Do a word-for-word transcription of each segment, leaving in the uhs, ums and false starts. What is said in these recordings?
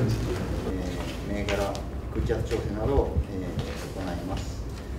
えー、銘柄空気圧調整などを、えー、行います。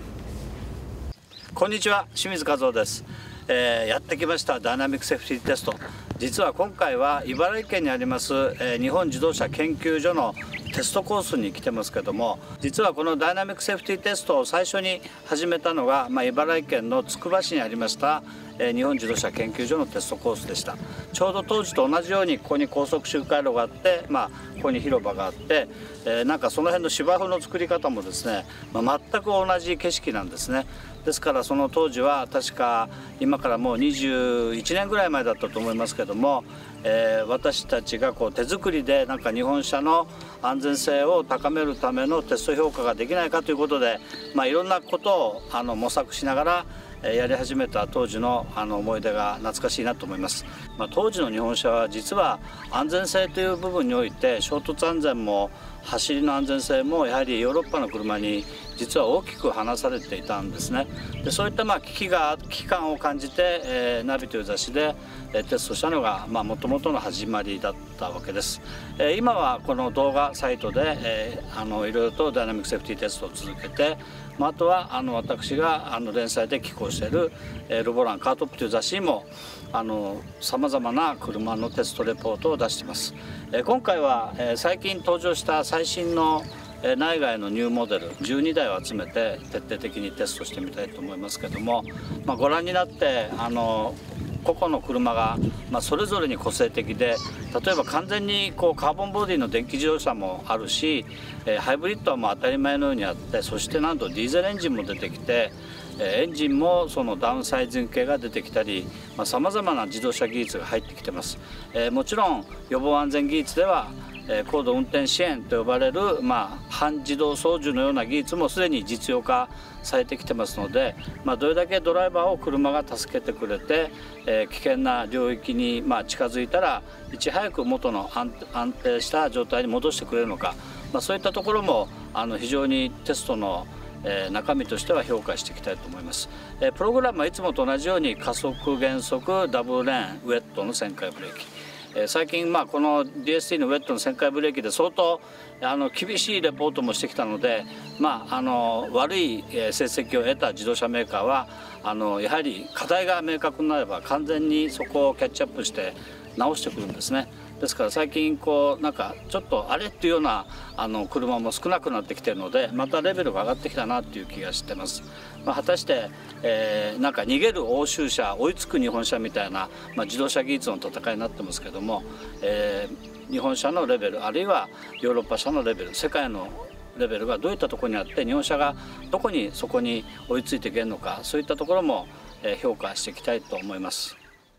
こんにちは、清水和夫です。えー、やってきましたダイナミックセーフティーテスト。実は今回は茨城県にあります、えー、日本自動車研究所のテストコースに来てますけども、実はこのダイナミックセーフティーテストを最初に始めたのが、まあ、茨城県のつくば市にありました、えー、日本自動車研究所のテストコースでした。ちょうど当時と同じようにここに高速周回路があって、まあ、ここに広場があって、えー、なんかその辺の芝生の作り方もですね、まあ、全く同じ景色なんですね。ですからその当時は確か今からもうにじゅういちねんぐらい前だったと思いますけども、えー、私たちがこう手作りでなんか日本車の安全性を高めるためのテスト評価ができないかということで、まあ、いろんなことをあの模索しながらやり始めた当時のあの思い出が懐かしいなと思います。まあ、当時の日本車は実は安全性という部分において衝突安全も走りの安全性もやはりヨーロッパの車に実は大きく離されていたんですね。でそういったまあ危機が危機感を感じて、えー、ナビという雑誌で、えー、テストしたのがもともとの始まりだったわけです。えー、今はこの動画サイトで、えー、あのいろいろとダイナミックセーフティーテストを続けて、まあ、あとはあの私があの連載で寄稿している、えー、ルボランカートップという雑誌にもさまざまな車のテストレポートを出しています。えー、今回は、えー、最近登場した最新の内外のニューモデルじゅうにだいを集めて徹底的にテストしてみたいと思いますけども、まあ、ご覧になってあの個々の車が、まあ、それぞれに個性的で、例えば完全にこうカーボンボディの電気自動車もあるし、えー、ハイブリッドはもう当たり前のようにあって、そしてなんとディーゼルエンジンも出てきて、えー、エンジンもそのダウンサイズン系が出てきたり、さまざ、まな自動車技術が入ってきてます。えー、もちろん予防安全技術では高度運転支援と呼ばれる、まあ、半自動操縦のような技術もすでに実用化されてきてますので、まあ、どれだけドライバーを車が助けてくれて、えー、危険な領域にまあ近づいたらいち早く元の安定した状態に戻してくれるのか、まあ、そういったところもあの非常にテストのえー、中身としては評価していきたいと思います。えー、プログラムはいつもと同じように加速減速ダブルレーンウェットの旋回ブレーキ、えー、最近まあこの ディーエスティー のウェットの旋回ブレーキで相当あの厳しいレポートもしてきたので、まあ、あの悪い成績を得た自動車メーカーはあのやはり課題が明確になれば完全にそこをキャッチアップして直してくるんですね。ですから最近こうなんかちょっとあれっていうようなあの車も少なくなってきているので、またレベルが上がってきたなっていう気がしてます。まあ、果たして、えー、なんか逃げる欧州車追いつく日本車みたいな、まあ、自動車技術の戦いになってますけども、えー、日本車のレベルあるいはヨーロッパ車のレベル、世界のレベルがどういったところにあって日本車がどこにそこに追いついていけるのか、そういったところも評価していきたいと思います。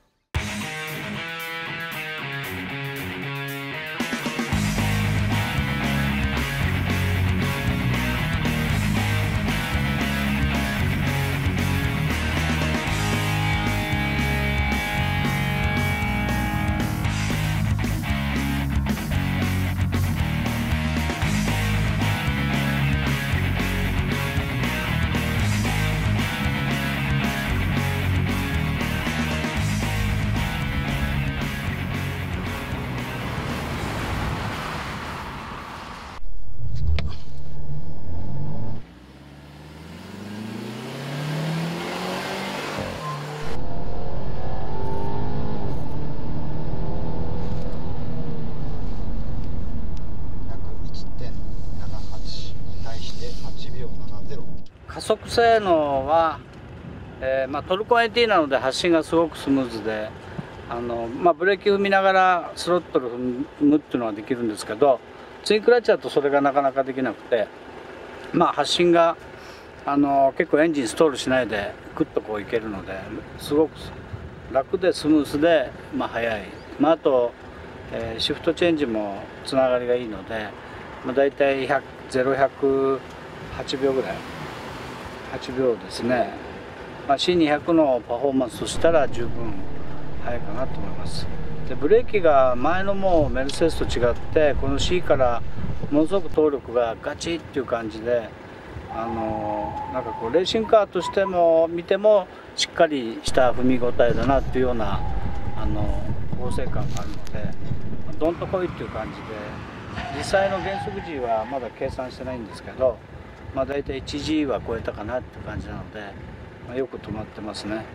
加速性能は、えーまあ、トルコ エーティー なので発進がすごくスムーズで、あの、まあ、ブレーキ踏みながらスロットル踏むっていうのはできるんですけど、ツインクラッチだとそれがなかなかできなくて、まあ、発進があの結構エンジンストールしないでグッとこういけるのですごく楽でスムースで、まあ、速い、まあ、あと、えー、シフトチェンジもつながりがいいので、まあ、大体ゼロひゃくはちびょうぐらいはちびょうですね、まあ、シーにひゃく のパフォーマンスとしたら十分速いかなと思います。でブレーキが前のもうメルセデスと違ってこの C からものすごく動力がガチッっていう感じで、あのなんかこうレーシングカーとしても見てもしっかりした踏み応えだなっていうようなあの剛性感があるので、どんとこいっていう感じで実際の減速時はまだ計算してないんですけど、まあ、大体 いちジー は超えたかなっていう感じなので、まあ、よく止まってますね。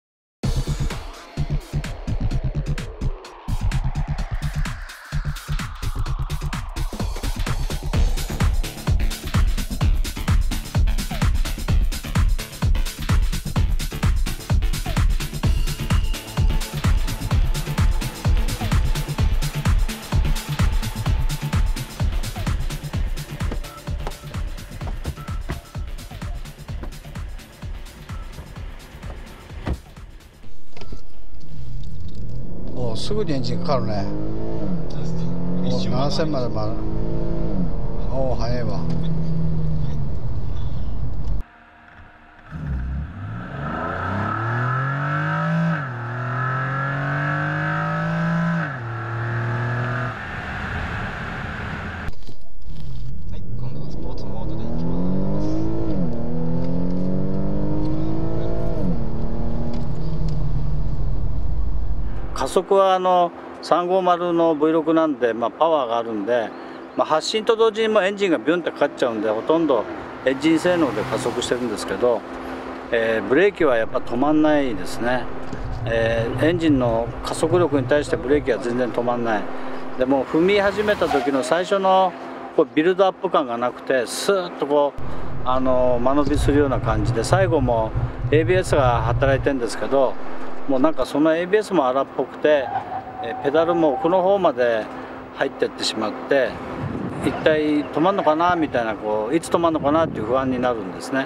すぐにエンジンかかるね。もうななせんまで回る。おお、早いわ。 はい、今度はスポーツモードでいきます。 加速はあのさんごーまるの ブイろく なんで、まあ、パワーがあるんで、まあ、発進と同時にもエンジンがビュンってかかっちゃうんで、ほとんどエンジン性能で加速してるんですけど、えー、ブレーキはやっぱ止まんないですね。えー、エンジンの加速力に対してブレーキは全然止まんない。でも踏み始めた時の最初のこうビルドアップ感がなくて、スーッとこうあの間延びするような感じで、最後も エービーエス が働いてるんですけど、もうなんかその エービーエス も荒っぽくて、ペダルも奥の方まで入っていってしまって、一体止まるのかなみたいな、こういつ止まるのかなっていう不安になるんですね。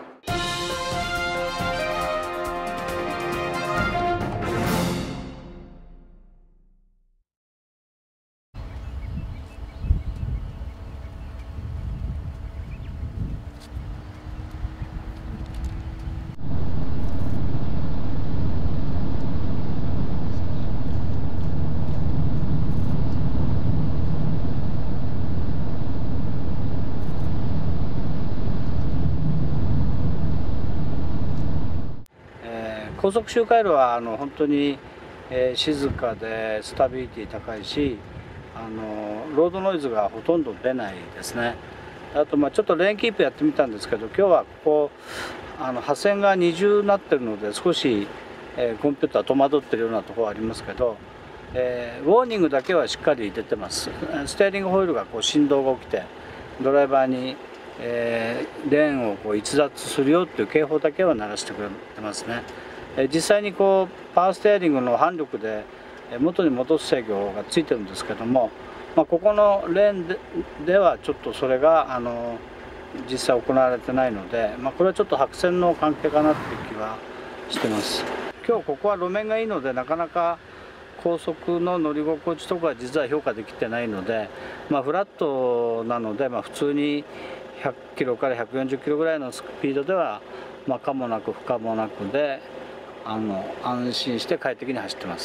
高速周回路はあの本当に、えー、静かでスタビリティ高いし、あのロードノイズがほとんど出ないですね。あとまあちょっとレーンキープやってみたんですけど、今日はここあの破線が二重になってるので少し、えー、コンピューター戸惑ってるようなところはありますけど、えー、ウォーニングだけはしっかり出てます。ステアリングホイールがこう振動が起きてドライバーに、えー、レーンをこう逸脱するよっていう警報だけは鳴らしてくれてますね。実際にこうパワーステアリングの反力で元に戻す制御がついてるんですけども、まあ、ここのレーン で, ではちょっとそれがあの実際行われてないので、まあ、これはちょっと白線の関係かなっていう気はしてます。今日ここは路面がいいのでなかなか高速の乗り心地とかは実は評価できてないので、まあ、フラットなので、まあ、普通にひゃっキロからひゃくよんじゅっキロぐらいのスピードでは、まあ、可もなく不可もなくであの安心して快適に走ってます。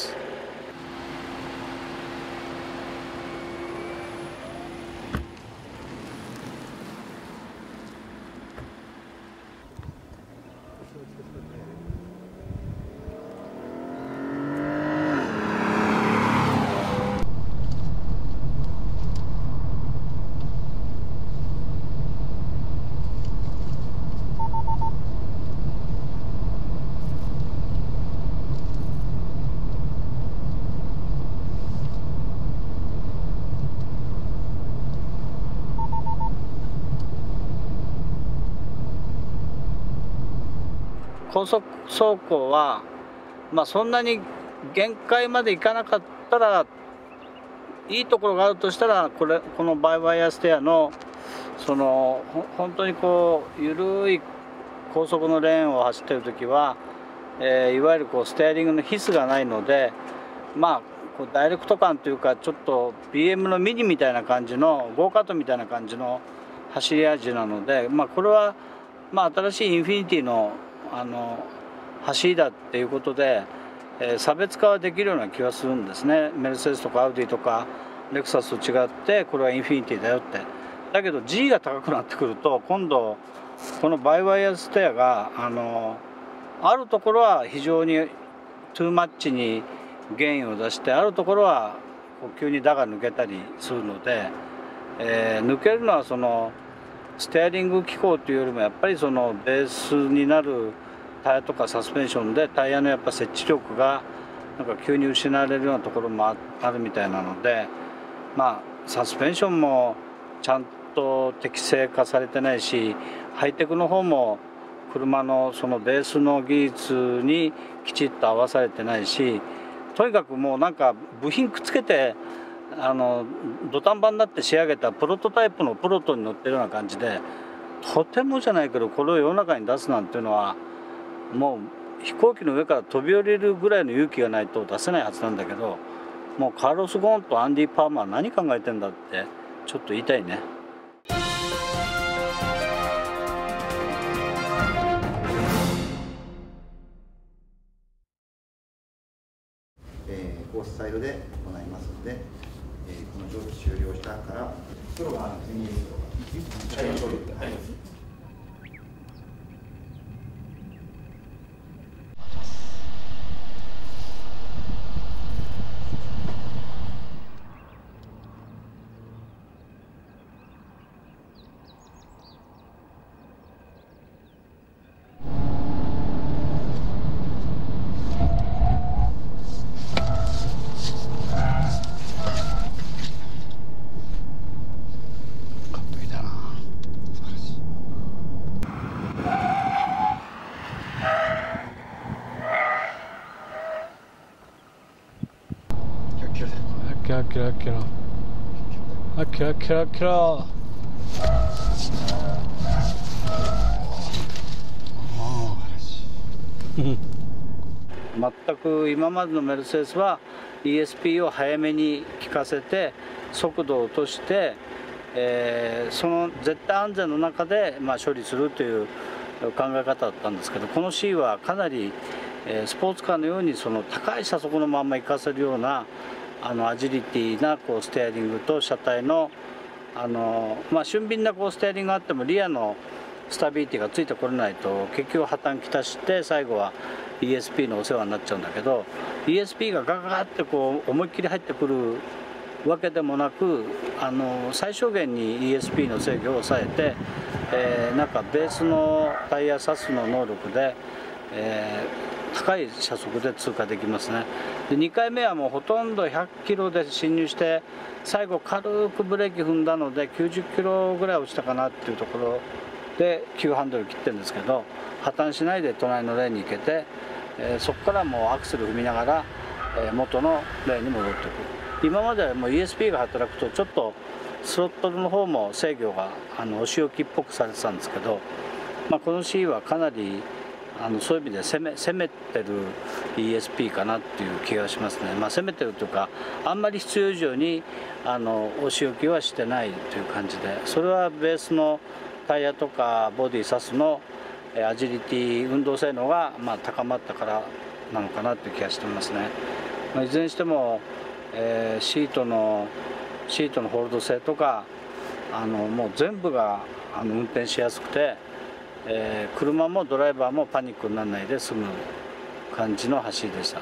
高速走行は、まあ、そんなに限界までいかなかったら、いいところがあるとしたら、これこのバイワイヤーステアのその本当にこう緩い高速のレーンを走ってる時は、えー、いわゆるこうステアリングのヒスがないので、まあこうダイレクト感というか、ちょっと ビーエム のミニみたいな感じのゴーカートみたいな感じの走り味なので、まあ、これはまあ新しいインフィニティのあの走りだっていうことで、えー、差別化はできるような気はするんですね。メルセデスとかアウディとかレクサスと違って、これはインフィニティだよって。だけど G が高くなってくると、今度このバイワイヤーステアがあのあるところは非常にトゥーマッチにゲインを出して、あるところはこう急に打が抜けたりするので、 えー、抜けるのはそのステアリング機構というよりもやっぱりそのベースになるタイヤとかサスペンションでタイヤのやっぱ接地力がなんか急に失われるようなところもあるみたいなので、まあサスペンションもちゃんと適正化されてないし、ハイテクの方も車のそのベースの技術にきちっと合わされてないし、とにかくもうなんか部品くっつけてあの土壇場になって仕上げたプロトタイプのプロトに乗ってるような感じで、とてもじゃないけどこれを世の中に出すなんていうのはもう飛行機の上から飛び降りるぐらいの勇気がないと出せないはずなんだけど、もうカーロス・ゴーンとアンディ・パーマー何考えてんだってちょっと言いたいね。 えー、コースサイドで行いますので、えー、この蒸気終了したから袋があるんですね。車両処理ってあります。 キラキラキラあキラキラキラ全く今までのメルセデスは イーエスピー を早めに効かせて速度を落として、えー、その絶対安全の中で、まあ、処理するという考え方だったんですけど、この C はかなり、えー、スポーツカーのようにその高い車速のまま行かせるようなあのアジリティなこうステアリングと車体のあの、まあ、俊敏なこうステアリングがあってもリアのスタビリティがついてこれないと結局破綻きたして最後は イーエスピー のお世話になっちゃうんだけど、 イーエスピー がガガガってこう思いっきり入ってくるわけでもなく、あの最小限に イーエスピー の制御を抑えて、えー、なんかベースのタイヤサスの能力で、えー、高い車速で通過できますね。でにかいめはもうほとんどひゃっキロで進入して最後軽くブレーキ踏んだのできゅうじゅっキロぐらい落ちたかなっていうところで急ハンドル切ってるんですけど、破綻しないで隣のレーンに行けて、えー、そこからもうアクセル踏みながら、えー、元のレーンに戻ってくる。今まではもう イーエスピー が働くとちょっとスロットルの方も制御があのお仕置きっぽくされてたんですけど、まあ、この C はかなりあのそういう意味で攻め、攻めてる イーエスピー かなっていう気がしますね。まあ、攻めてるというかあんまり必要以上にあのお仕置きはしてないという感じで、それはベースのタイヤとかボディサスのアジリティ運動性能がまあ高まったからなのかなという気がしてますね。まあ、いずれにしても、えー、シートのシートのホールド性とかあのもう全部があの運転しやすくて、えー、車もドライバーもパニックにならないで済む感じの走りでした。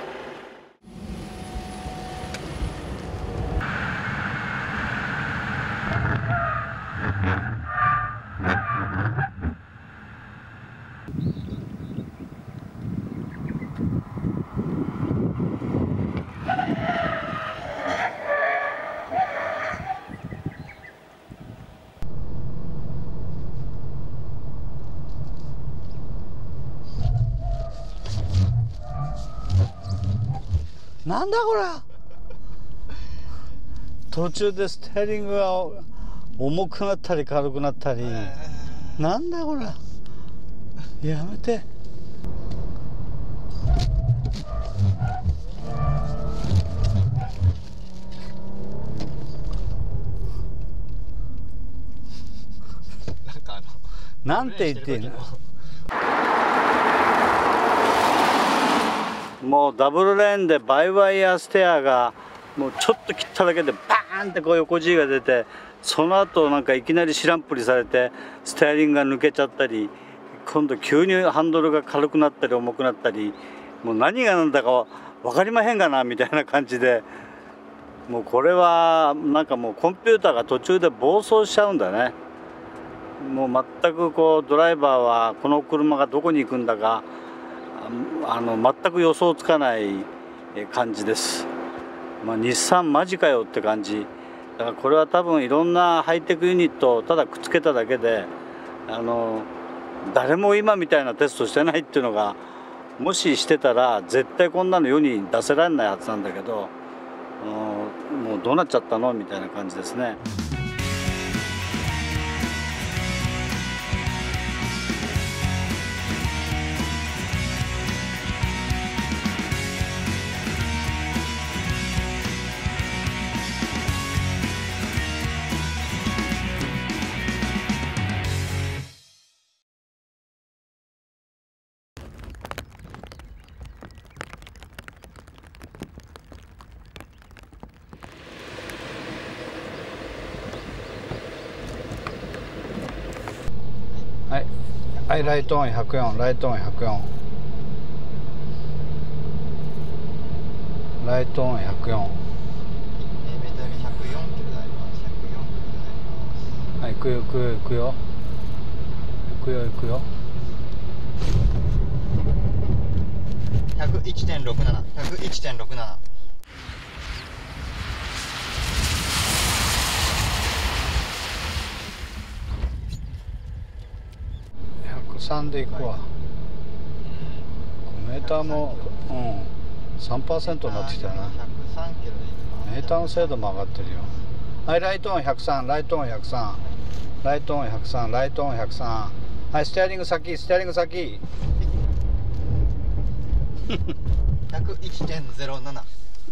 なんだこれ。途中でステアリングが重くなったり軽くなったり、なんだこれ。やめて。 なんかあのなんて言っていいの。もうダブルレーンでバイワイヤーステアがもうちょっと切っただけでバーンってこう横 G が出て、その後なんかいきなり知らんぷりされてステアリングが抜けちゃったり、今度急にハンドルが軽くなったり重くなったり、もう何が何だか分かりまへんがなみたいな感じで、 もうこれはなんかもうコンピューターが途中で暴走しちゃうんだね。もう全くこうドライバーはこの車がどこに行くんだかあの全く予想つかない感じです。まあ、日産マジかよって感じだから、これは多分いろんなハイテクユニットをただくっつけただけで、あの誰も今みたいなテストしてないっていうのが、もししてたら絶対こんなの世に出せられないはずなんだけど、もうどうなっちゃったのみたいな感じですね。 はい、はい、ライトオンひゃくよん、ライトオンひゃくよん、ライトオンひゃくよん、 メーターひゃくよんキロであります。ひゃくよんキロであります。 はい、行くよ行くよ行くよ行くよ行くよ。 ひゃくいちてんろくなな、ひゃくいちてんろくなな。 ひゃくさんで行くわ。メーターも、うん、さんパーセントになってきたな。 ひゃくさんキロで行きます。 メーターの精度も上がってるよ。はい、ライトオンひゃくさん、ライトオンひゃくさん、ライトオンひゃくさん、ライトオンひゃくさん。はい、ステアリング先、ステアリング先。 ひゃくいちてんゼロなな、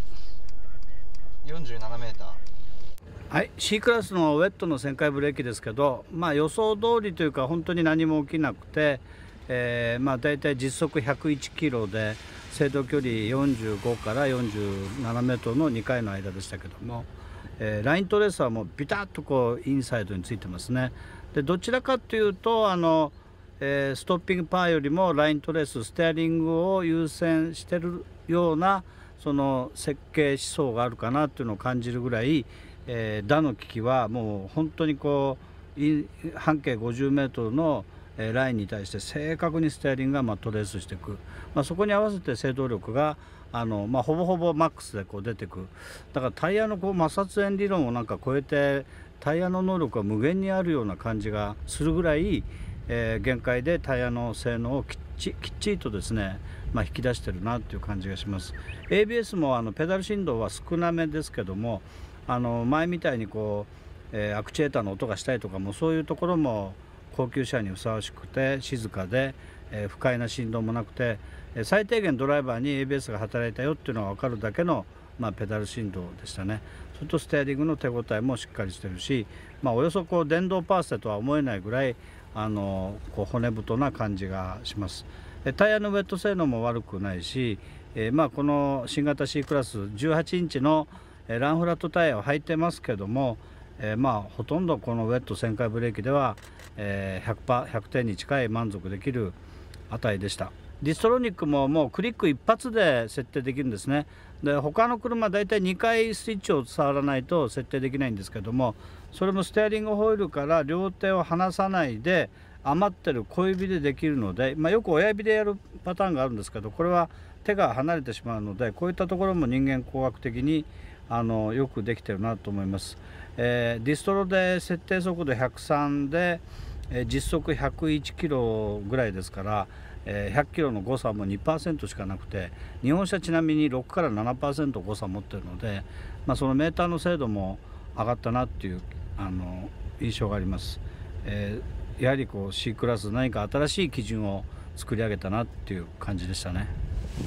よんじゅうななメーター。 はい、C クラスのウェットの旋回ブレーキですけど、まあ、予想通りというか本当に何も起きなくて、えー、まあ大体実速ひゃくいちキロで制動距離よんじゅうごからよんじゅうななメートルのにかいの間でしたけども、えー、ライントレースはもうビタッとこうインサイドについてますね。でどちらかというとあの、えー、ストッピングパーよりもライントレースステアリングを優先してるようなその設計思想があるかなというのを感じるぐらい、えー、打の機器はもう本当にこう半径ごじゅうメートルのラインに対して正確にステアリングがまあトレースしていく、まあ、そこに合わせて制動力があの、まあ、ほぼほぼマックスでこう出てく。だからタイヤのこう摩擦円理論をなんか超えてタイヤの能力が無限にあるような感じがするぐらい、えー、限界でタイヤの性能をきっちきっちりとですね、まあ、引き出してるなっていう感じがします。 エービーエス もあのペダル振動は少なめですけども、あの前みたいにこう、えー、アクチュエーターの音がしたりとかもそういうところも高級車にふさわしくて静かで、えー、不快な振動もなくて、えー、最低限ドライバーに エービーエス が働いたよっていうのが分かるだけの、まあ、ペダル振動でしたね。それとステアリングの手応えもしっかりしてるし、まあ、およそこう電動パーセとは思えないぐらいあのこう骨太な感じがします。タイヤのウェット性能も悪くないし、えー、まあこの新型 C クラスじゅうはちインチのランフラットタイヤを履いてますけども、えー、まあほとんどこのウェット旋回ブレーキでは、えー、ひゃくパーセント、ひゃくてんに近い満足できる値でした。ディストロニックももうクリック一発で設定できるんですね。で他の車だいたいにかいスイッチを触らないと設定できないんですけども、それもステアリングホイールから両手を離さないで余ってる小指でできるので、まあ、よく親指でやるパターンがあるんですけど、これは手が離れてしまうので、こういったところも人間工学的にあのよくできてるなと思います。えー、ディストロで設定速度ひゃくさんで、えー、実速ひゃくいちキロぐらいですから、えー、ひゃっキロの誤差も にパーセント しかなくて、日本車ちなみにろくからななパーセント 誤差持ってるので、まあ、そのメーターの精度も上がったなっていうあの印象があります。えー、やはりこう C クラス何か新しい基準を作り上げたなっていう感じでしたね。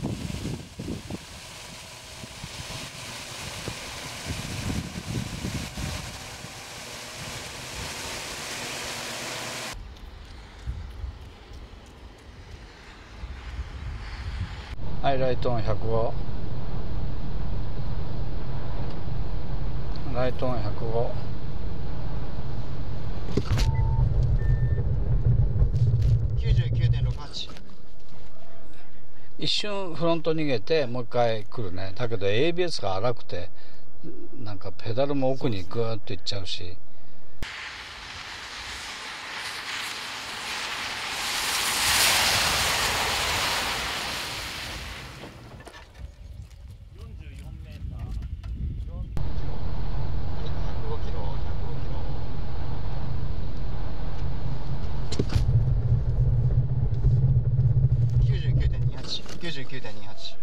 はい、ライトオンひゃくご、ライトオンひゃくご、 きゅうじゅうきゅうてんろくはち。 一瞬フロント逃げてもう一回来るね。だけど エービーエス が荒くてなんかペダルも奥にグーッといっちゃうし。 きゅうじゅうきゅうてんにはち。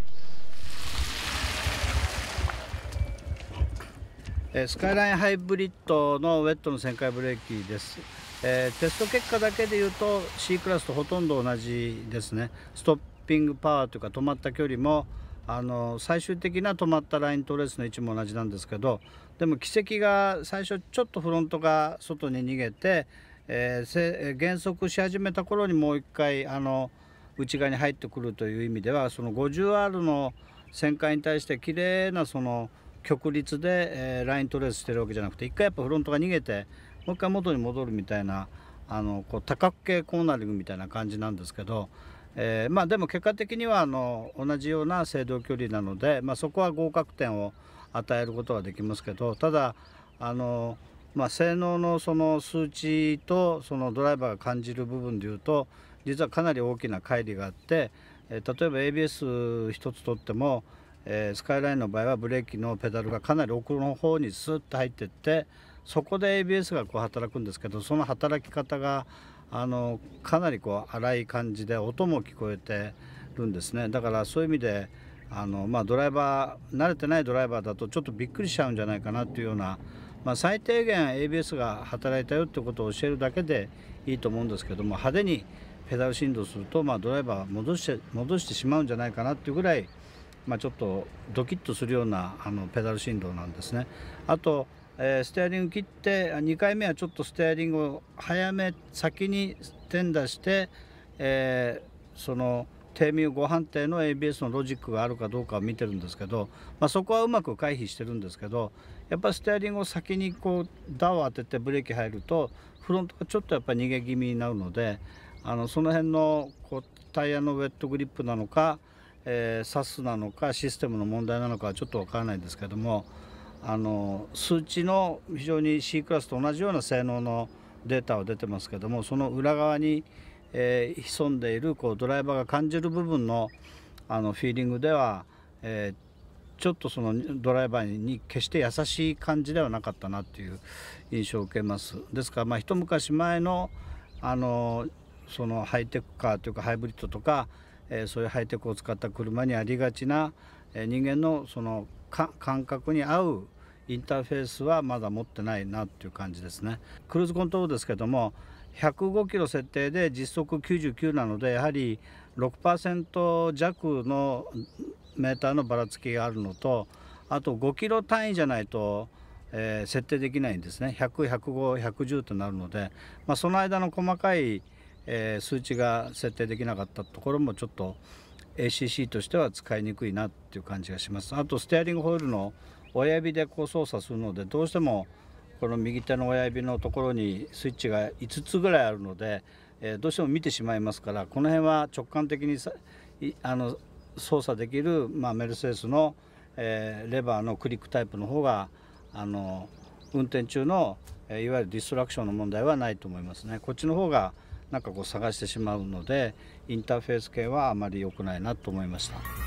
スカイラインハイブリッドのウェットの旋回ブレーキです。えー、テスト結果だけでいうと C クラスとほとんど同じですね。ストッピングパワーというか止まった距離もあの最終的な止まったライントレースの位置も同じなんですけど、でも軌跡が最初ちょっとフロントが外に逃げて、えー、減速し始めた頃にもう一回あの内側に入ってくるという意味では、その ごじゅうアール の旋回に対して綺麗なその曲率で、えー、ライントレースしてるわけじゃなくて、一回やっぱフロントが逃げてもう一回元に戻るみたいな、あのこう多角形コーナリングみたいな感じなんですけど、えー、まあでも結果的にはあの同じような制動距離なので、まあ、そこは合格点を与えることはできますけど、ただあの、まあ、性能のその数値とそのドライバーが感じる部分でいうと実はかなり大きな乖離があって、えー、例えば エービーエス 一つとっても、えー、スカイラインの場合はブレーキのペダルがかなり奥の方にスッと入っていって、そこで エービーエス がこう働くんですけど、その働き方があのかなりこう荒い感じで音も聞こえてるんですね。だからそういう意味であの、まあ、ドライバー慣れてないドライバーだとちょっとびっくりしちゃうんじゃないかなっていうような、まあ、最低限 エービーエス が働いたよってことを教えるだけでいいと思うんですけども、派手にペダル振動すると、まあ、ドライバー戻して戻してしまうんじゃないかなっていうぐらい、まあ、ちょっとドキッとするようなあのペダル振動なんですね。あと、えー、ステアリング切ってにかいめはちょっとステアリングを早め先に点出して、えー、その低ミューご判定の エービーエス のロジックがあるかどうかを見てるんですけど、まあ、そこはうまく回避してるんですけど、やっぱりステアリングを先にこうダを当ててブレーキ入るとフロントがちょっとやっぱり逃げ気味になるので、あのその辺のこうタイヤのウェットグリップなのか、えー、サスなのかシステムの問題なのかはちょっとわからないんですけども、あの数値の非常に C クラスと同じような性能のデータは出てますけども、その裏側に、えー、潜んでいるこうドライバーが感じる部分のあのフィーリングでは、えー、ちょっとそのドライバーに決して優しい感じではなかったなっていう印象を受けます。ですから、まあ、一昔前のあのそのハイテクカーというかハイブリッドとか、えー、そういうハイテクを使った車にありがちな、えー、人間のその感覚に合うインターフェースはまだ持ってないなっていう感じですね。クルーズコントロールですけどもひゃくごキロ設定で実測きゅうじゅうきゅうなので、やはり ろくパーセント 弱のメーターのばらつきがあるのと、あとごキロ単位じゃないと、えー、設定できないんですね。ひゃく、ひゃくご、ひゃくじゅうとなるので、まあ、その間の細かいえー、数値が設定できなかったところもちょっと エーシーシー としては使いにくいなっていう感じがします。あとステアリングホイールの親指でこう操作するので、どうしてもこの右手の親指のところにスイッチがいつつぐらいあるので、えー、どうしても見てしまいますから、この辺は直感的にさあの操作できる、まあ、メルセデスの、えー、レバーのクリックタイプの方があの運転中の、えー、いわゆるディストラクションの問題はないと思いますね。こっちの方がなんかこう探してしまうので、インターフェース系はあまり良くないなと思いました。